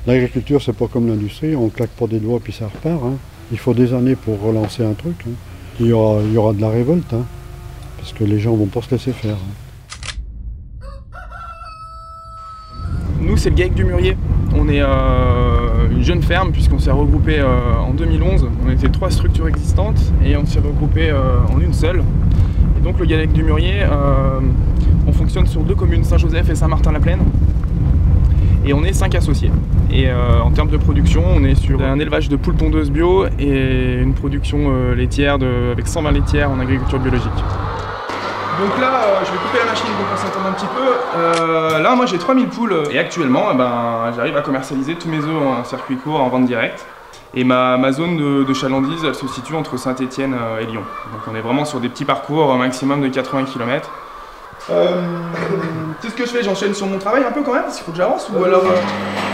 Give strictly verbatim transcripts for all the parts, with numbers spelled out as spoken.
L'agriculture, c'est pas comme l'industrie, on claque pas des doigts puis ça repart. Hein. Il faut des années pour relancer un truc. Hein. Il y aura, il y aura de la révolte, hein, parce que les gens vont pas se laisser faire. Hein. Nous, c'est le GAEC du Murier. On est euh, une jeune ferme puisqu'on s'est regroupé euh, en deux mille onze. On était trois structures existantes et on s'est regroupé euh, en une seule. Et donc le GAEC du Murier, euh, on fonctionne sur deux communes, Saint-Joseph et Saint-Martin-la-Plaine. Et on est cinq associés. Et euh, en termes de production, on est sur un élevage de poules pondeuses bio et une production euh, laitière de, avec cent vingt laitières en agriculture biologique. Donc là, euh, je vais couper la machine pour qu'on s'entende un petit peu. Euh, là, moi j'ai trois mille poules et actuellement, eh ben, j'arrive à commercialiser tous mes œufs en circuit court, en vente directe. Et ma, ma zone de, de chalandise, elle se situe entre Saint-Étienne et Lyon. Donc on est vraiment sur des petits parcours, un maximum de quatre-vingts kilomètres. Euh, c'est ce que je fais, j'enchaîne sur mon travail un peu quand même, parce qu'il faut que j'avance ou alors... Euh...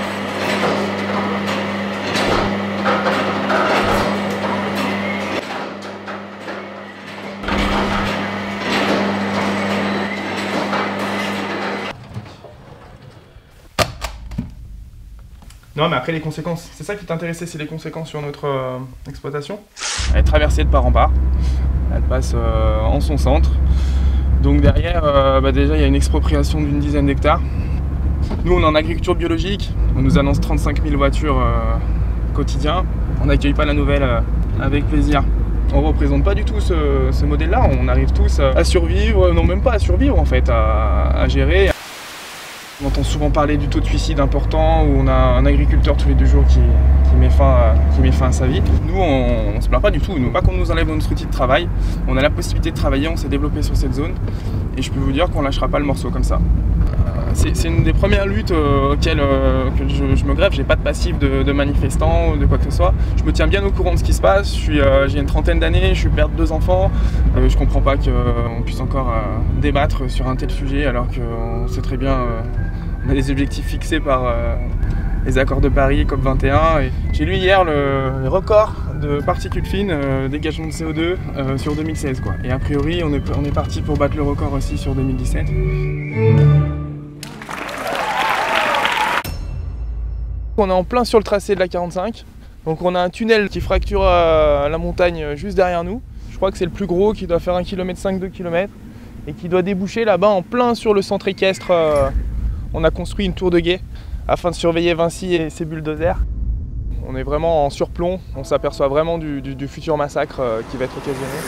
Non mais après les conséquences, c'est ça qui t'intéressait, c'est les conséquences sur notre euh, exploitation. Elle est traversée de part en part, elle passe euh, en son centre. Donc derrière, euh, bah déjà il y a une expropriation d'une dizaine d'hectares. Nous on est en agriculture biologique, on nous annonce trente-cinq mille voitures euh, quotidien. On n'accueille pas la nouvelle euh, avec plaisir. On ne représente pas du tout ce, ce modèle-là, on arrive tous à survivre, non même pas à survivre en fait, à, à gérer. On entend souvent parler du taux de suicide important où on a un agriculteur tous les deux jours qui, qui, met, fin à, qui met fin à sa vie. Nous, on ne se plaint pas du tout. Nous, pas qu'on nous enlève notre outil de travail. On a la possibilité de travailler, on s'est développé sur cette zone. Et je peux vous dire qu'on ne lâchera pas le morceau comme ça. Euh, C'est une des premières luttes euh, auxquelles euh, que je, je me greffe. J'ai pas de passif de, de manifestants ou de quoi que ce soit. Je me tiens bien au courant de ce qui se passe. Euh, J'ai une trentaine d'années, je suis père de deux enfants. Euh, je comprends pas qu'on puisse encore euh, débattre sur un tel sujet alors qu'on sait très bien... Euh, On a des objectifs fixés par euh, les accords de Paris, COP vingt et un. Et j'ai lu hier le, le record de particules fines, euh, dégagement de C O deux euh, sur deux mille seize. Quoi. Et a priori, on est, on est parti pour battre le record aussi sur deux mille dix-sept. On est en plein sur le tracé de la quarante-cinq. Donc on a un tunnel qui fracture euh, la montagne juste derrière nous. Je crois que c'est le plus gros qui doit faire un kilomètre cinq, deux kilomètres. Et qui doit déboucher là-bas en plein sur le centre équestre. Euh, On a construit une tour de guet afin de surveiller Vinci et ses bulldozers. On est vraiment en surplomb, on s'aperçoit vraiment du, du, du futur massacre euh, qui va être occasionné.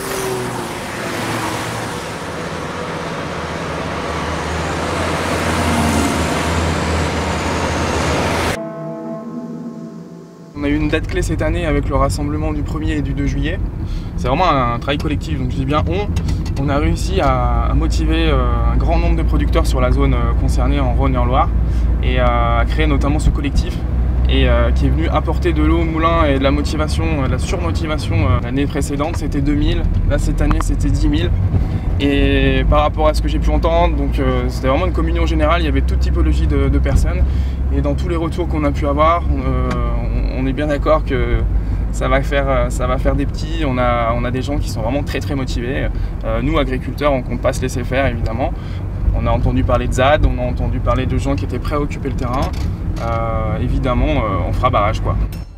On a eu une date clé cette année avec le rassemblement du premier et du deux juillet. C'est vraiment un travail collectif, donc je dis bien on. On a réussi à motiver un grand nombre de producteurs sur la zone concernée en Rhône et en Loire et à créer notamment ce collectif et qui est venu apporter de l'eau au moulin et de la motivation, de la surmotivation. L'année précédente c'était deux mille, là cette année c'était dix mille. Et par rapport à ce que j'ai pu entendre, donc c'était vraiment une communion générale, il y avait toute typologie de, de personnes et dans tous les retours qu'on a pu avoir, on, on est bien d'accord que Ça va, faire, ça va faire des petits, on a, on a des gens qui sont vraiment très très motivés. Euh, nous agriculteurs, on ne compte pas se laisser faire évidemment. On a entendu parler de Z A D, on a entendu parler de gens qui étaient prêts à occuper le terrain. Euh, évidemment, euh, on fera barrage quoi.